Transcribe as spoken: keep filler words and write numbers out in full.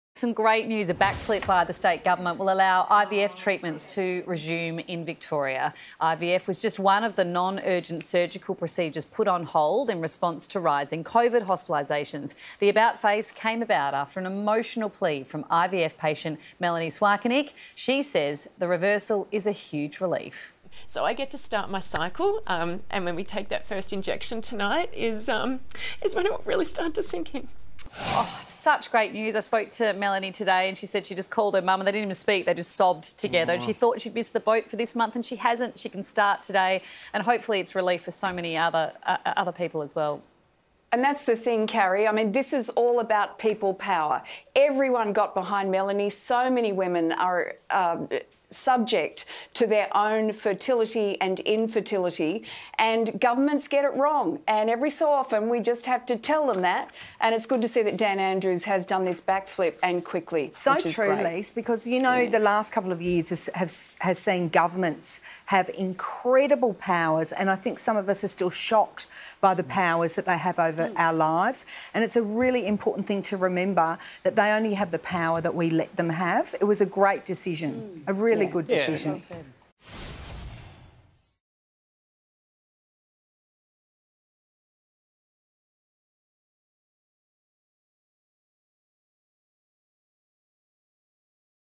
Some great news. A backflip by the state government will allow I V F treatments to resume in Victoria. I V F was just one of the non-urgent surgical procedures put on hold in response to rising COVID hospitalisations. The about face came about after an emotional plea from I V F patient Melanie Swarkenik. She says the reversal is a huge relief. So I get to start my cycle, um, and when we take that first injection tonight is, um, is when it will really start to sink in. Oh, such great news. I spoke to Melanie today and she said she just called her mum and they didn't even speak, they just sobbed together. Oh. And she thought she'd missed the boat for this month and she hasn't. She can start today and hopefully it's relief for so many other, uh, other people as well. And that's the thing, Carrie. I mean, this is all about people power. Everyone got behind Melanie. So many women are Uh, subject to their own fertility and infertility, and governments get it wrong. And every so often we just have to tell them that. And it's good to see that Dan Andrews has done this backflip and quickly. So true, Lise, because you know yeah. the last couple of years has, has, has seen governments have incredible powers, and I think some of us are still shocked by the powers that they have over mm. our lives. And it's a really important thing to remember that they only have the power that we let them have. It was a great decision, mm. a really yeah. good decision. Yeah. Well said.